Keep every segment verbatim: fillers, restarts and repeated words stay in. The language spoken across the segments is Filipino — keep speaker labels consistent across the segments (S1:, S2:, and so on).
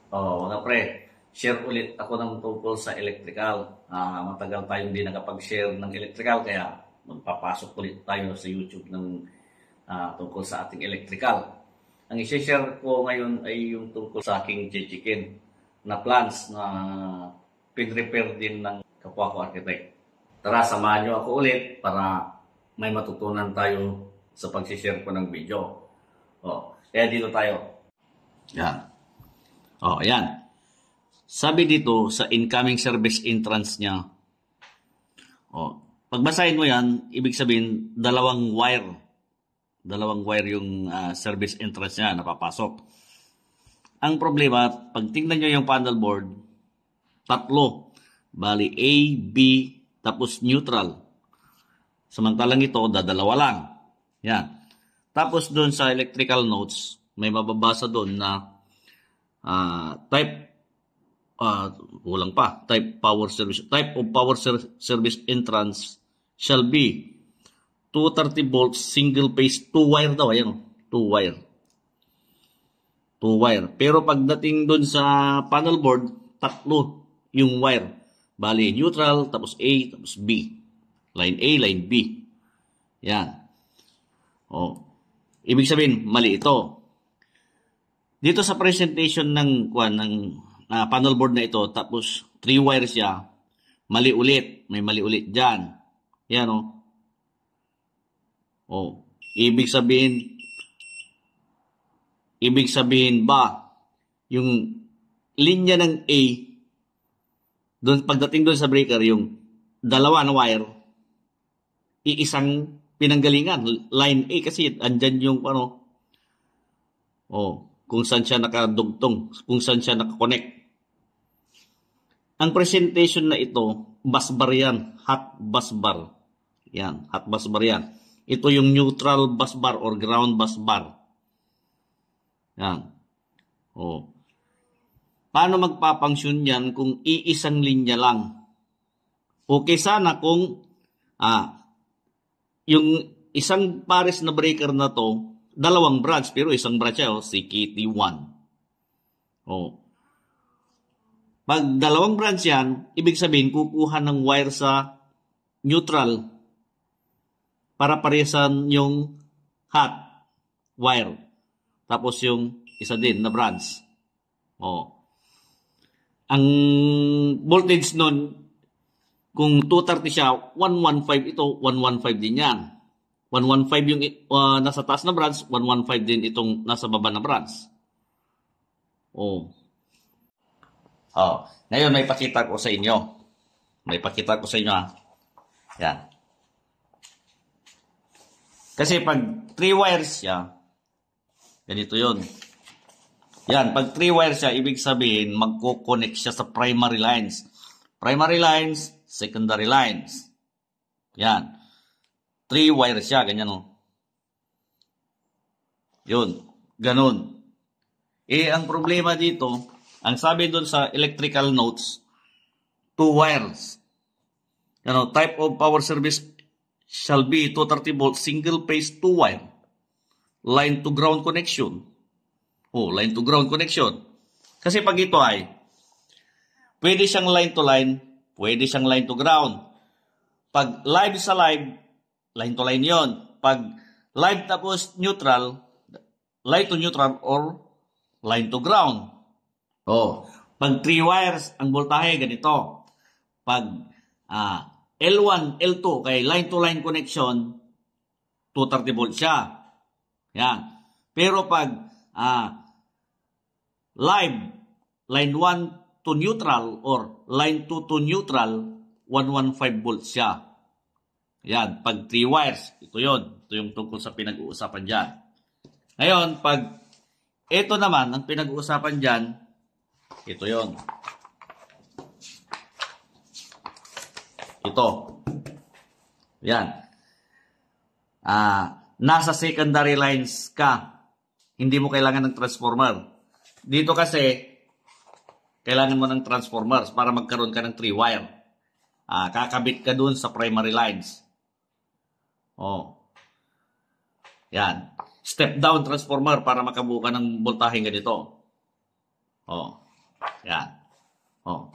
S1: Oh, mga pre, share ulit ako ng tungkol sa electrical. Ah, matagal tayong hindi nakapag-share ng electrical kaya magpapasok ulit tayo sa YouTube ng ah, tungkol sa ating electrical. Ang i-share ko ngayon ay yung tungkol sa aking chichikin na plans na pin-repair din ng kapwa ko architect. Tara, samahan nyo ako ulit para may matutunan tayo sa pag-share ko ng video. Oh, kaya dito tayo. Yan. Oh, ayan. Sabi dito sa incoming service entrance niya, oh, pagbasahin mo yan, ibig sabihin dalawang wire. Dalawang wire yung uh, service entrance niya napapasok. Ang problema, pag tingnan nyo yung panel board, tatlo. Bali A, B, tapos neutral. Samantalang ito, dadalawa lang. Yan. Tapos doon sa electrical notes, may mababasa doon na uh, type Uh, kulang pa. Type power service. Type of power ser service entrance shall be two thirty volts single phase two wire daw. Ayan, two wire. Two wire. Pero pagdating dun sa panel board, tatlo yung wire. Bali, neutral, tapos A, tapos B. Line A, line B. Yan. Oh. Ibig sabihin, mali ito. Dito sa presentation ng, kuwan, ng Uh, panel board na ito, tapos three wires siya, mali ulit, may mali ulit dyan. Yan o. Oh. Oh. Ibig sabihin, ibig sabihin ba, yung linya ng A, doon, pagdating doon sa breaker, yung dalawa na wire, iisang pinanggalingan, line A, kasi andyan yung, ano, oh, kung saan siya nakadugtong, kung saan siya nakakonect. Ang presentation na ito, busbar yan, hot busbar. Yan, hot busbar yan. Ito yung neutral busbar or ground busbar. Yan. Oh. Paano magpapangsyon yan kung iisang linya lang? Okay sana kung ah, yung isang pares na breaker na to, dalawang branch, pero isang branch ay, oh, C K T one. Oh. Pag dalawang branch yan, ibig sabihin, kukuha ng wire sa neutral para paresan yung hot wire. Tapos yung isa din na branch. Oh. Ang voltage nun, kung two thirty siya, one fifteen ito, one fifteen din yan. one fifteen yung uh, nasa taas na branch, one fifteen din itong nasa baba na branch. Oh. Oh. Ngayon may pakita ko sa inyo. May pakita ko sa inyo ha. Yan. Kasi pag three wires siya, ganito yun. Yan, pag three wires siya, ibig sabihin magko-connect siya sa primary lines. Primary lines, secondary lines. Yan. Three wires siya, ganyan o. Yun, ganun. Eh, ang problema dito, ang sabi doon sa electrical notes, two wires. Ano, type of power service shall be two thirty volt single phase two wire. Line to ground connection. Oh, line to ground connection. Kasi pag ito ay, pwede siyang line to line, pwede siyang line to ground. Pag live sa live, line to line yon. Pag live tapos neutral, line to neutral or line to ground. Oh, pag three wires, ang voltahe ganito. Pag ah, L one, L two, kay line to line connection, two thirty volt siya. Yan. Pero pag ah, live, line one to neutral or line two to neutral, one fifteen volt siya. Yan, pag three wires, ito yon. Ito yung tungkol sa pinag-uusapan dyan. Ngayon, pag ito naman, ang pinag-uusapan dyan, ito yon. Ito. Yan. Ah, nasa secondary lines ka. Hindi mo kailangan ng transformer. Dito kasi, kailangan mo ng transformers para magkaroon ka ng three wire. Ah, kakabit ka dun sa primary lines. Oh. Yan. Step down transformer para makabuo ka ng voltahe ganito. Oh. Yan. Oh.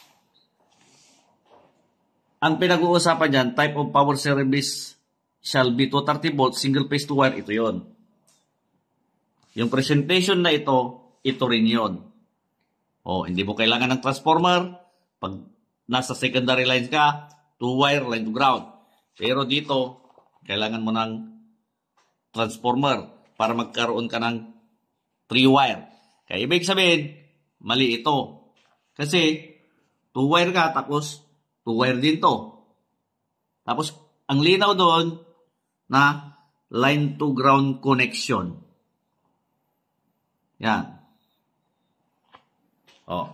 S1: Ang pinag-uusapan dyan, type of power service shall be two hundred thirty volts, single phase two wire, ito yon. Yung presentation na ito, ito rin yon. Oh, hindi mo kailangan ng transformer. Pag nasa secondary lines ka, two wire, line to ground. Pero dito, kailangan mo ng transformer para magkaroon ka ng three wire. Kaya ibig sabihin, mali ito. Kasi, two wire ka, tapos two wire din to. Tapos, ang linaw doon na line to ground connection. Yan. Oh.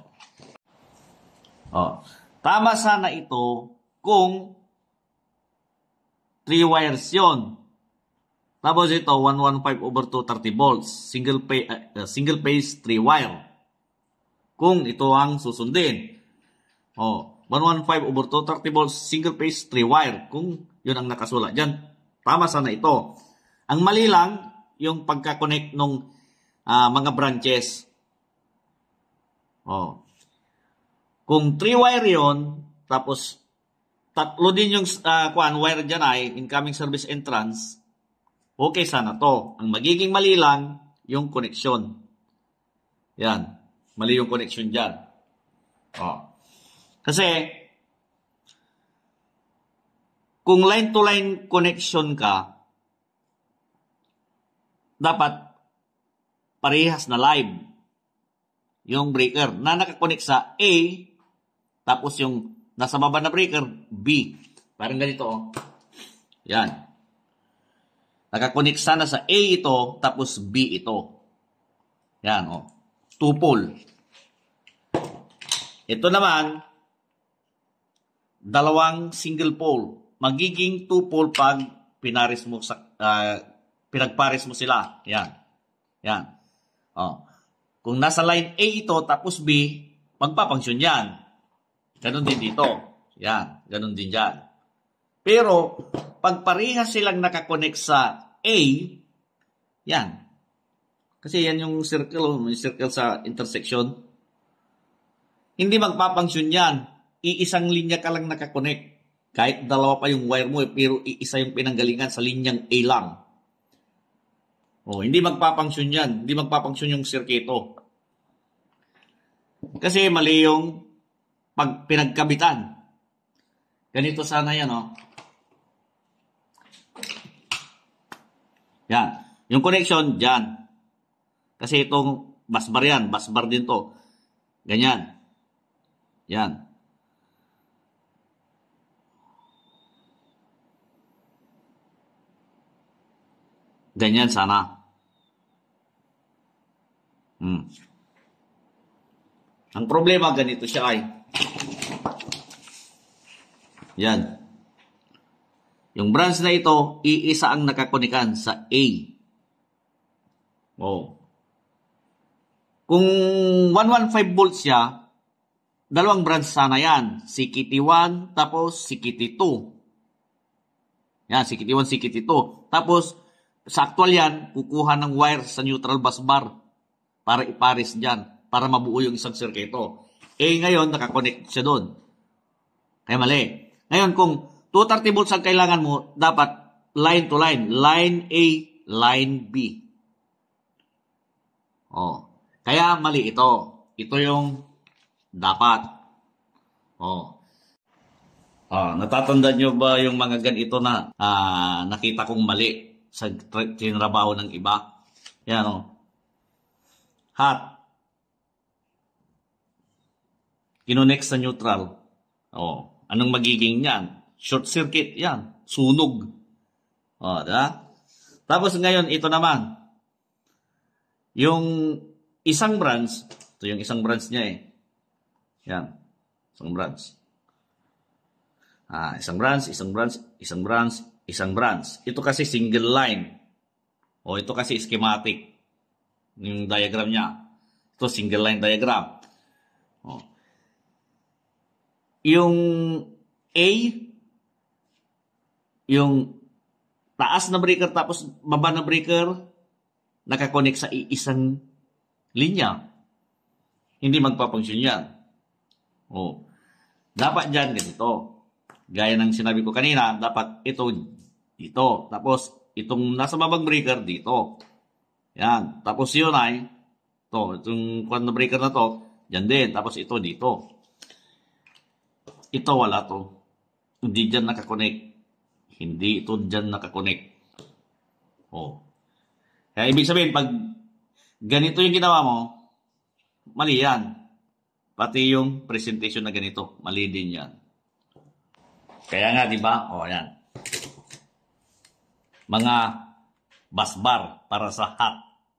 S1: Oh. Tama sana ito kung three wires yon. Tapos ito, one fifteen over two hundred thirty volts. Single phase, uh, single phase three wire. Kung ito ang susundin. Oh, one fifteen over two hundred thirty volts, single phase three wire. Kung yun ang nakasulat dyan. Tama sana ito. Ang mali lang, yung pagka-connect ng uh, mga branches. Oh. Kung three wire yon, tapos tatlo din yung uh, kuan wire dyan ay incoming service entrance, okay sana to. Ang magiging mali lang, yung connection. Yan. Mali yung connection dyan. Oh. Kasi, kung line-to-line connection ka, dapat parehas na live yung breaker na nakakonect sa A, tapos yung nasa baba na breaker, B. Parang ganito, oh. Yan. Nakakonect sana sa A ito, tapos B ito. Yan, oh. Two pole. Ito naman, dalawang single pole. Magiging two pole pag pinaris mo sa, uh, pinagpares mo sila. Yan. Yan. Oh. Kung nasa line A ito, tapos B, magpapangsyon yan. Ganon din dito. Yan. Ganon din dyan. Pero, pag parehas silang nakakonect sa A, yan. Kasi yan yung circle, yung circle sa intersection. Hindi magpapangsyon yan. Iisang linya ka lang nakakonect. Kahit dalawa pa yung wire mo, pero iisa yung pinanggalingan sa linyang A lang. Oh, hindi magpapangsyon yan. Hindi magpapangsyon yung circuito. Kasi mali yung pag pinagkabitan. Ganito sana yan, oh. Yan. Yung connection, dyan. Kasi itong busbar yan. Busbar din to. Ganyan. Yan. Ganyan sana. Hmm. Ang problema, ganito siya ay. Yan. Yung branch na ito, iisa ang nakakonikan sa A. Oh. Kung one fifteen volts siya, dalawang branch sana yan. C K T one, tapos C K T two. Yan, C K T one, C K T two. Tapos, sa actual yan, kukuha ng wire sa neutral bus bar para ipares dyan, para mabuo yung isang circuito. Eh, ngayon, nakakonect siya doon. Kaya mali. Ngayon, kung two hundred thirty volts ang kailangan mo, dapat line to line. Line A, line B. Oh. Kaya mali ito. Ito yung dapat. Oh. Ah, natatandaan nyo ba yung mga ganito na ah, nakita kong mali sa tinrabaho ng iba? Yan, oh. Hot. Kinonek sa neutral. Oh. Anong magiging yan? Short circuit yan. Sunog. Oh, diba? Tapos ngayon, ito naman. Yung isang branch, ito yung isang branch niya eh. Yan. Isang branch. Ah, isang branch, isang branch, isang branch, isang branch. Ito kasi single line. O ito kasi schematic. Yung diagram niya. Ito single line diagram. O. Yung A, yung taas na breaker tapos baba na breaker, nakakonect sa isang linya. hindi magpapunksyon yan. Oh. Dapat dyan ganito. Gaya ng sinabi ko kanina, dapat ito dito. Tapos, itong nasa babang breaker dito. Yan. Tapos yun ay, ito, itong kwan na breaker na to, dyan din. Tapos ito dito. Ito wala to. Hindi dyan nakakonect. Hindi ito dyan nakakonect. Oh. Kaya ibig sabihin, pag ganito yung ginawa mo, mali yan. Pati yung presentation na ganito, mali din yan. Kaya nga, di ba? O, yan. Mga busbar para sa hot.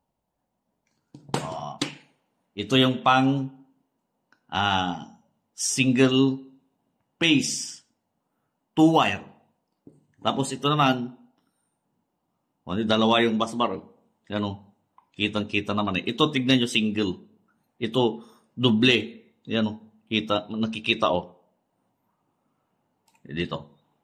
S1: O, ito yung pang uh, single phase two wire. Tapos ito naman, o, dalawa yung busbar. Yan o, kitang-kita naman eh. Ito, tignan nyo, single. Ito, doble. Yan o, kita, nakikita o. Dito.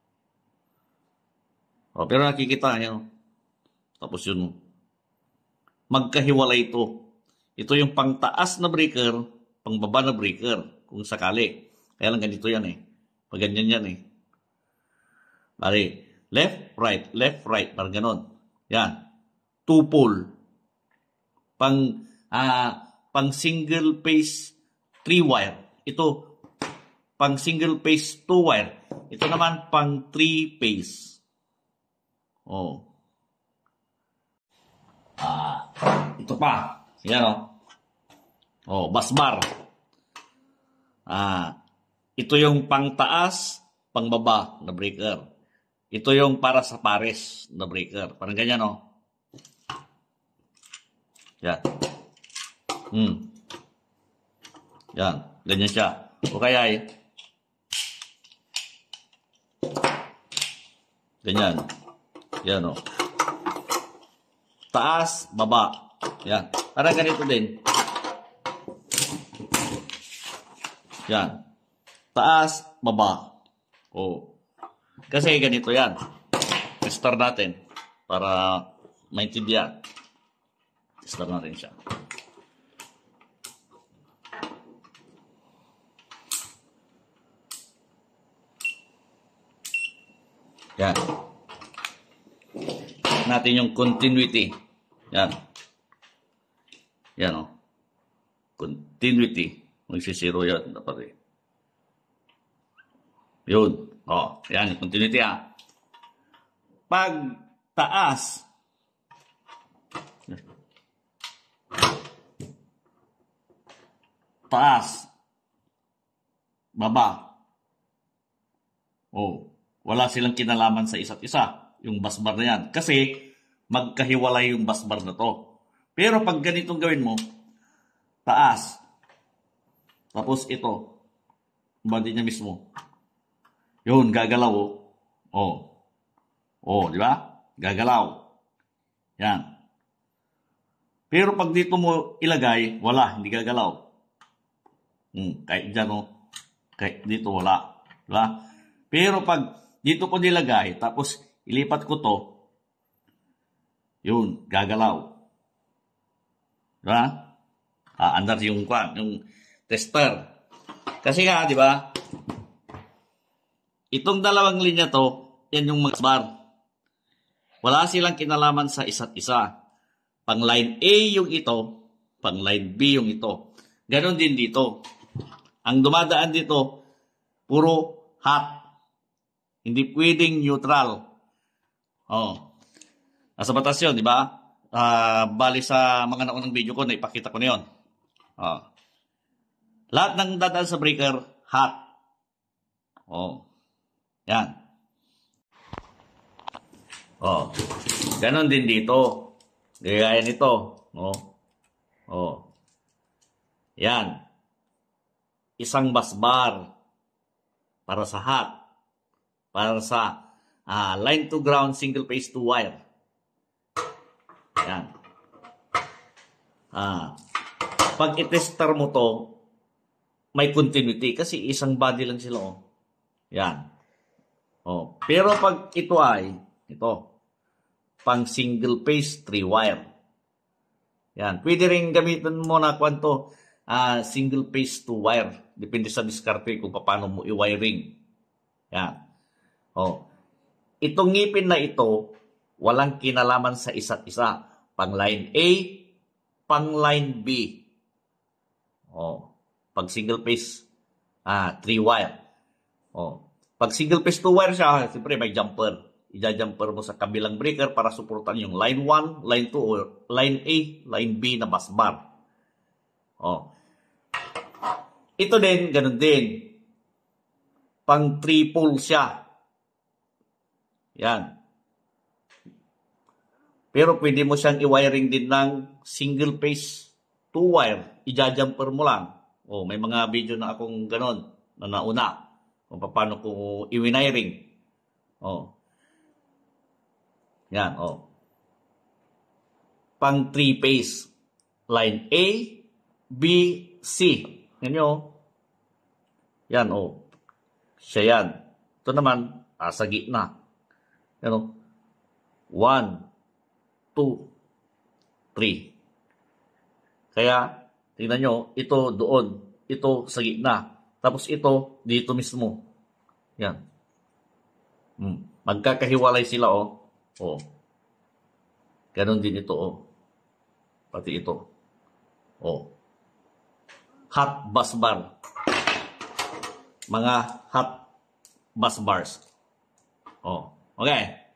S1: O, pero nakikita, yan o. Tapos yun, magkahiwalay ito. Ito yung pangtaas na breaker, pangbaba na breaker, kung sakali. Kaya lang ganito yan eh. Pag ganyan yan eh. Bari, left, right, left, right, parang ganon. Yan. Two pole. Pang, ah, pang single phase three wire. Ito, pang single phase two wire. Ito naman pang three phase. Oh. Ah, ito pa. Yan oh. Oh, busbar. Ah, ito yung pang taas, pang baba na breaker. Ito yung para sa pares na breaker. Parang ganyan oh. Yan. Hmm. Yan. Ganyan siya. O kaya eh. Ganyan. Yan o. Taas, baba. Yan. Parang ganito din. Yan. Taas, baba. O. Kasi ganito yan. Testar natin. Para maintindihan. Testar natin siya. Yan. Natin yung continuity. Yan. Yan o. Continuity. Magsisiro yan. Dapat eh. Yun. O. Yan. Continuity ah. Pag taas. Taas. Baba. O. Wala silang kinalaman sa isa't isa, yung busbar na yan. Kasi, magkahiwalay yung busbar na to. Pero pag ganitong gawin mo, taas. Tapos ito, body niya mismo. Yun, gagalaw. Oh. Oh, di ba? Gagalaw. Yan. Pero pag dito mo ilagay, wala, hindi gagalaw. Hmm, kahit dyan, oh. Kahit dito, wala. Di ba? Pero pag dito ko nilagay, tapos ilipat ko to, yun, gagalaw. Diba? Ah, under yung, yung tester. Kasi nga, di ba? Itong dalawang linya to, yan yung mag-bar. Wala silang kinalaman sa isa't isa. Pang line A yung ito, pang line B yung ito. Ganon din dito. Ang dumadaan dito, puro hot. Hindi pwedeng neutral. Oh. Nasa batas yun, di ba? Uh, bali sa mga naunang video ko, naipakita ko na yun. Oh. Lahat ng dadaan sa breaker, hot. Oh. Yan. Oh. Ganon din dito. Gaya nito. Oh. Oh. Yan. Isang busbar para sa hot. Para sa uh, line to ground single phase two wire. Yan. Ah, pag i-tester mo to, may continuity kasi isang body lang sila. Oh. Yan. Oh. Pero pag ito ay, ito, pang single phase three wire. Yan. Pwede rin gamitin mo na kwanto, ah, single phase to wire. Depende sa diskarte kung paano mo i-wiring. Yan. Oh. Itong ngipin na ito, walang kinalaman sa isa't isa. Pang line A, pang line B. Oh. Pag single phase, ah, three wire. Oh. Pag single phase two wire siya, siyempre may jumper. Ija-jumper mo sa kabilang breaker para suportan yung line one, line two, or line A, line B na bus bar. Oh. Ito din, ganun din. Pang three pole siya. Yan. Pero pwede mo siyang i-wiring din ng single phase two wire. Ija-jumper mo lang. Oh, may mga video na akong ganun na nauna. Kung paano ko i-wiring. Oh. Yan, oh. Pang three phase. Line A, B, C. Yan nyo. Yan, oh. Siya yan. Ito naman, ah, sa gitna. Yan, oh. One, two, three. Kaya, tingnan nyo, ito doon. Ito sa gitna. Tapos ito, dito mismo. Yan. Hmm. Magkakahiwalay sila, oh. Oh. Ganon din ito, oh. Pati ito. Oh. Hot bus bar. Mga hot bus bars. Oh. Okay.